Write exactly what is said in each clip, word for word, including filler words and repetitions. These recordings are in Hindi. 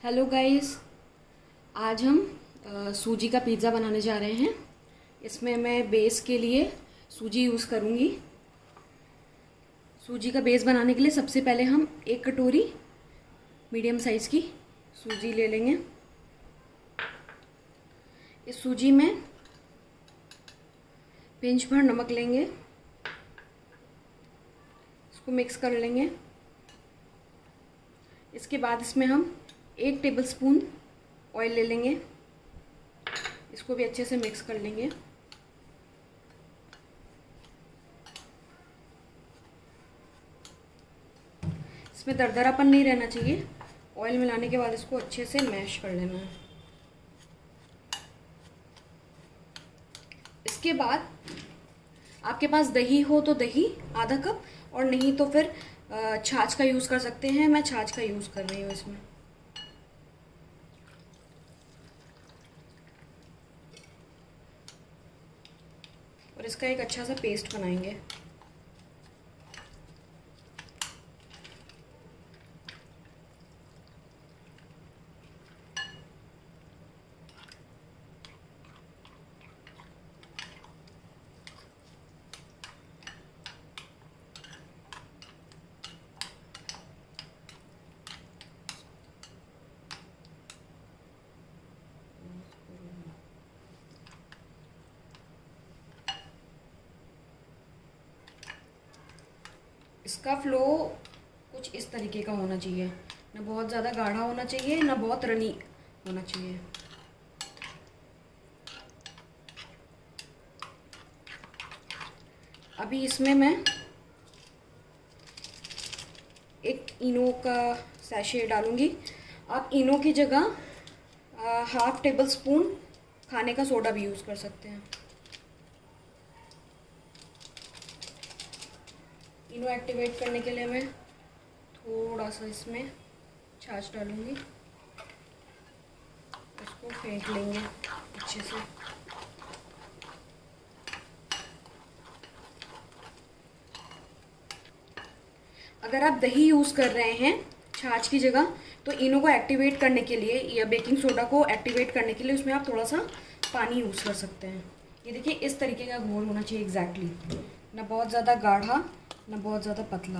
हेलो गाइस, आज हम आ, सूजी का पिज़्ज़ा बनाने जा रहे हैं। इसमें मैं बेस के लिए सूजी यूज़ करूँगी। सूजी का बेस बनाने के लिए सबसे पहले हम एक कटोरी मीडियम साइज़ की सूजी ले लेंगे। इस सूजी में पिंच भर नमक लेंगे, इसको मिक्स कर लेंगे। इसके बाद इसमें हम एक टेबलस्पून ऑयल ले लेंगे, इसको भी अच्छे से मिक्स कर लेंगे। इसमें दरदरापन नहीं रहना चाहिए। ऑयल मिलाने के बाद इसको अच्छे से मैश कर लेना है। इसके बाद आपके पास दही हो तो दही आधा कप, और नहीं तो फिर छाछ का यूज़ कर सकते हैं। मैं छाछ का यूज़ कर रही हूँ इसमें। और इसका एक अच्छा सा पेस्ट बनाएंगे। इसका फ्लो कुछ इस तरीके का होना चाहिए, ना बहुत ज़्यादा गाढ़ा होना चाहिए, ना बहुत रनी होना चाहिए। अभी इसमें मैं एक इनो का सैशे डालूंगी। आप इनो की जगह हाफ टेबल स्पून खाने का सोडा भी यूज़ कर सकते हैं। इनो एक्टिवेट करने के लिए मैं थोड़ा सा इसमें छाछ डालूंगी, इसको फेंट लेंगे अच्छे से। अगर आप दही यूज़ कर रहे हैं छाछ की जगह, तो इनो को एक्टिवेट करने के लिए या बेकिंग सोडा को एक्टिवेट करने के लिए उसमें आप थोड़ा सा पानी यूज़ कर सकते हैं। ये देखिए, इस तरीके का घोल होना चाहिए एग्जैक्टली, ना बहुत ज़्यादा गाढ़ा ना बहुत ज़्यादा पतला।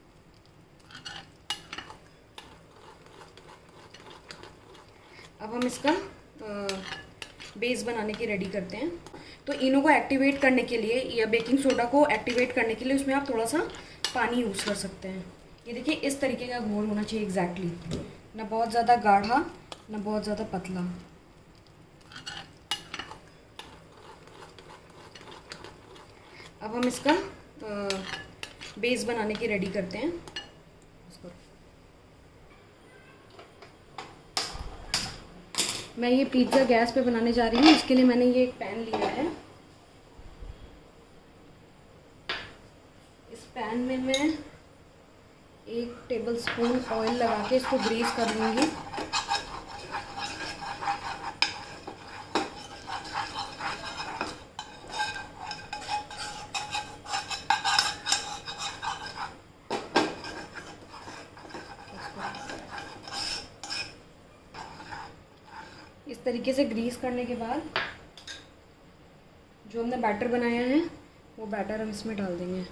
अब हम इसका बेस बनाने की रेडी करते हैं। तो इनो को एक्टिवेट करने के लिए या बेकिंग सोडा को एक्टिवेट करने के लिए उसमें आप थोड़ा सा पानी यूज़ कर सकते हैं। ये देखिए, इस तरीके का घोल होना चाहिए एग्जैक्टली, ना बहुत ज़्यादा गाढ़ा ना बहुत ज़्यादा पतला। अब हम इसका बेस बनाने की रेडी करते हैं। मैं ये पिज़्ज़ा गैस पे बनाने जा रही हूँ। इसके लिए मैंने ये एक पैन लिया है। इस पैन में मैं एक टेबलस्पून ऑयल लगा के इसको ग्रीस कर लूँगी। इस तरीके से ग्रीस करने के बाद जो हमने बैटर बनाया है वो बैटर हम इसमें डाल देंगे।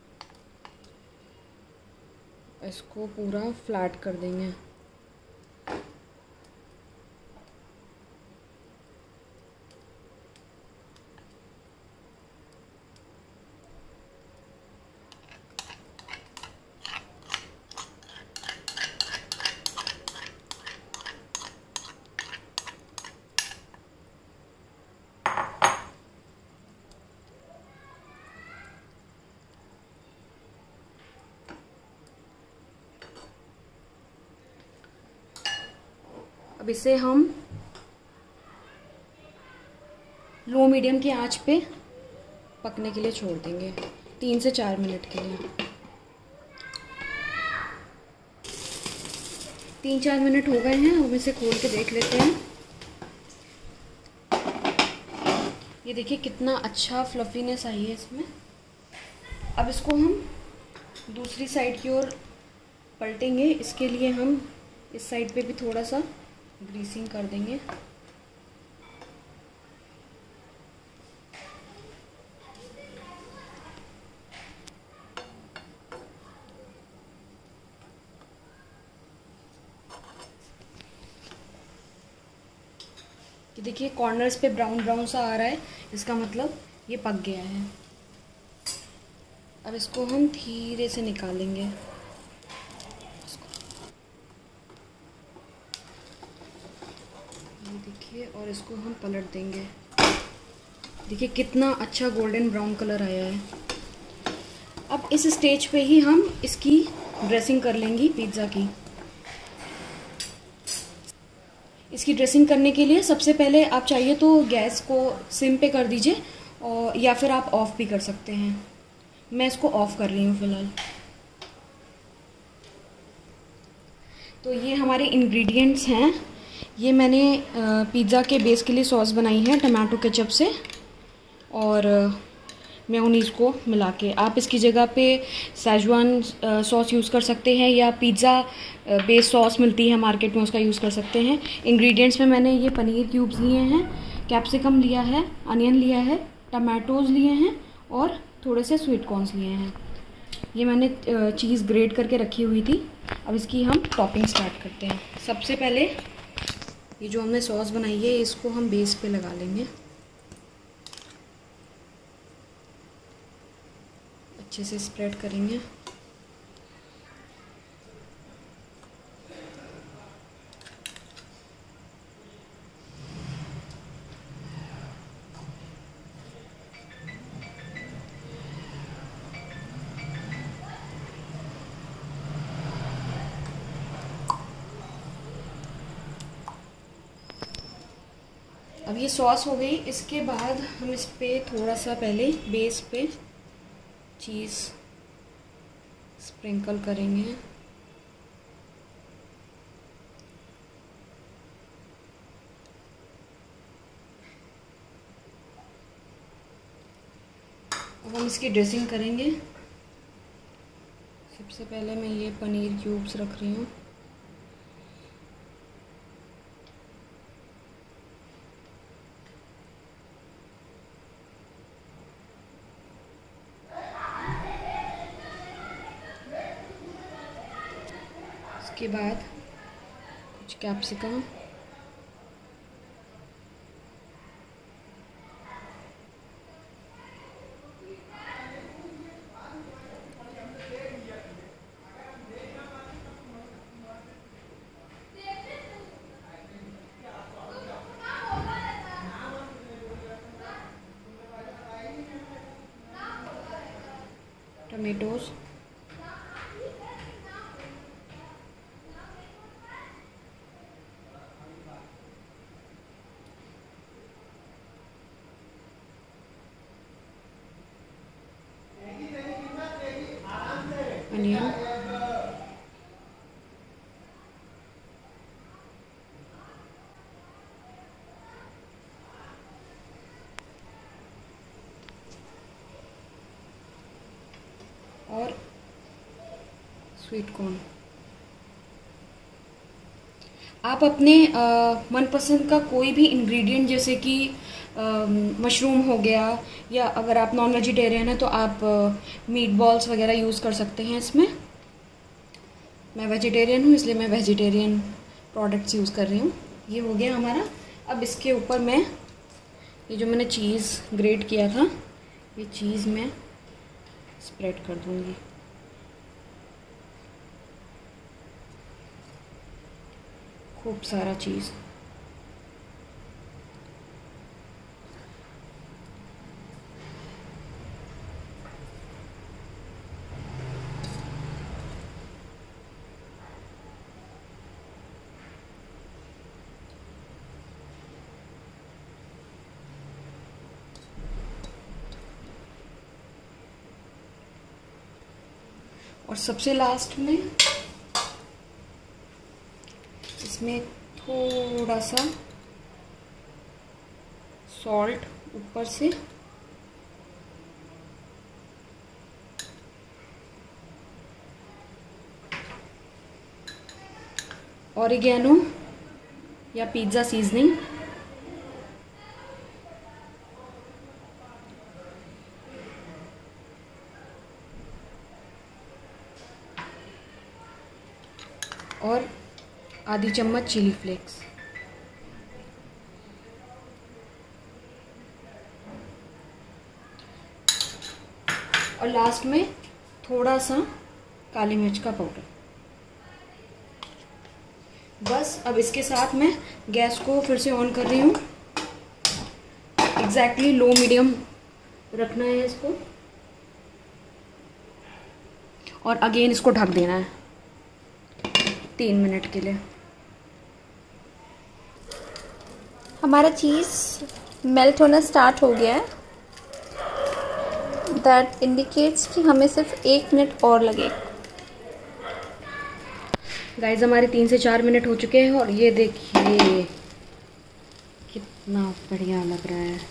इसको पूरा फ्लैट कर देंगे। अब इसे हम लो मीडियम की आंच पे पकने के लिए छोड़ देंगे, तीन से चार मिनट के लिए। तीन चार मिनट हो गए हैं, हम इसे खोल के देख लेते हैं। ये देखिए कितना अच्छा फ्लफीनेस आई है इसमें। अब इसको हम दूसरी साइड की ओर पलटेंगे। इसके लिए हम इस साइड पे भी थोड़ा सा ग्रीसिंग कर देंगे। कि देखिए कॉर्नर्स पे ब्राउन ब्राउन सा आ रहा है, इसका मतलब ये पक गया है। अब इसको हम धीरे से निकालेंगे। ये देखिए, और इसको हम पलट देंगे। देखिए कितना अच्छा गोल्डन ब्राउन कलर आया है। अब इस स्टेज पे ही हम इसकी ड्रेसिंग कर लेंगी पिज़्ज़ा की। इसकी ड्रेसिंग करने के लिए सबसे पहले आप चाहिए तो गैस को सिम पे कर दीजिए, और या फिर आप ऑफ़ भी कर सकते हैं। मैं इसको ऑफ़ कर रही हूँ फ़िलहाल। तो ये हमारे इंग्रेडिएंट्स हैं। ये मैंने पिज़्ज़ा के बेस के लिए सॉस बनाई है टमाटो केचप से, और मेयोनीज़ को मिला के। आप इसकी जगह पे सेजवान सॉस यूज़ कर सकते हैं, या पिज़्ज़ा बेस सॉस मिलती है मार्केट में, उसका यूज़ कर सकते हैं। इंग्रेडिएंट्स में मैंने ये पनीर क्यूब्स लिए हैं, कैप्सिकम लिया है, अनियन लिया है, टमाटोज़ लिए हैं, और थोड़े से स्वीट कॉर्न्स लिए हैं। ये मैंने चीज़ ग्रेट करके रखी हुई थी। अब इसकी हम टॉपिंग स्टार्ट करते हैं। सबसे पहले ये जो हमने सॉस बनाई है, इसको हम बेस पे लगा लेंगे। अच्छे से स्प्रेड करेंगे। अब ये सॉस हो गई। इसके बाद हम इस पे थोड़ा सा पहले बेस पे चीज़ स्प्रिंकल करेंगे। अब हम इसकी ड्रेसिंग करेंगे। सबसे पहले मैं ये पनीर क्यूब्स रख रही हूँ। उसके बाद कुछ कैप्सिकम, टमेटोज़, अनियन, और स्वीट कॉर्न। आप अपने मनपसंद का कोई भी इंग्रेडिएंट, जैसे कि मशरूम हो गया, या अगर आप नॉन वेजिटेरियन हैं तो आप मीट बॉल्स वगैरह यूज़ कर सकते हैं इसमें। मैं वेजिटेरियन हूँ, इसलिए मैं वेजिटेरियन प्रोडक्ट्स यूज़ कर रही हूँ। ये हो गया हमारा। अब इसके ऊपर मैं ये जो मैंने चीज़ ग्रेट किया था, ये चीज़ मैं स्प्रेड कर दूँगी। खूब सारा चीज़। और सबसे लास्ट में इसमें थोड़ा सा सॉल्ट ऊपर से, ऑरिगेनो या पिज़्ज़ा सीजनिंग। और आधी चम्मच चिली फ्लेक्स। और लास्ट में थोड़ा सा काली मिर्च का पाउडर। बस अब इसके साथ मैं गैस को फिर से ऑन कर रही हूँ। एग्जैक्टली लो मीडियम रखना है इसको, और अगेन इसको ढक देना है तीन मिनट के लिए। हमारा चीज़ मेल्ट होना स्टार्ट हो गया है। दैट इंडिकेट्स कि हमें सिर्फ एक मिनट और लगेगा। गाइस हमारे तीन से चार मिनट हो चुके हैं और ये देखिए कितना बढ़िया लग रहा है।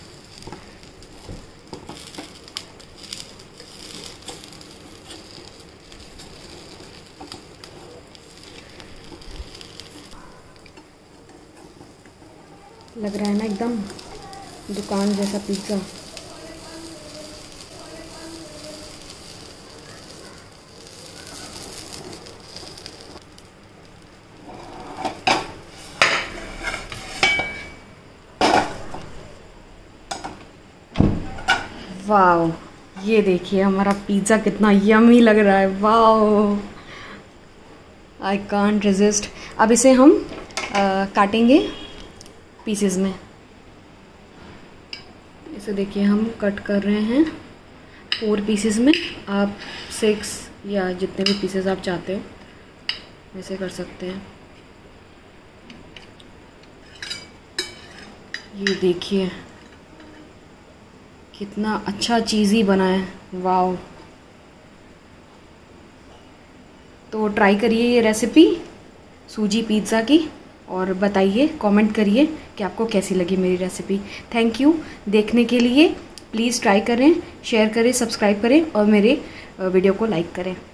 लग रहा है ना एकदम दुकान जैसा पिज़्ज़ा। वाओ, ये देखिए हमारा पिज़्ज़ा कितना यम्मी लग रहा है। Wow, I can't resist. अब इसे हम आ, काटेंगे पीसेस में। इसे देखिए हम कट कर रहे हैं फोर पीसेस में। आप सिक्स या जितने भी पीसेस आप चाहते हो वैसे कर सकते हैं। ये देखिए कितना अच्छा चीज़ी बना है। वाओ, तो ट्राई करिए ये रेसिपी सूजी पिज़्ज़ा की और बताइए, कमेंट करिए कि आपको कैसी लगी मेरी रेसिपी। थैंक यू देखने के लिए। प्लीज़ ट्राई करें, शेयर करें, सब्सक्राइब करें और मेरे वीडियो को लाइक करें।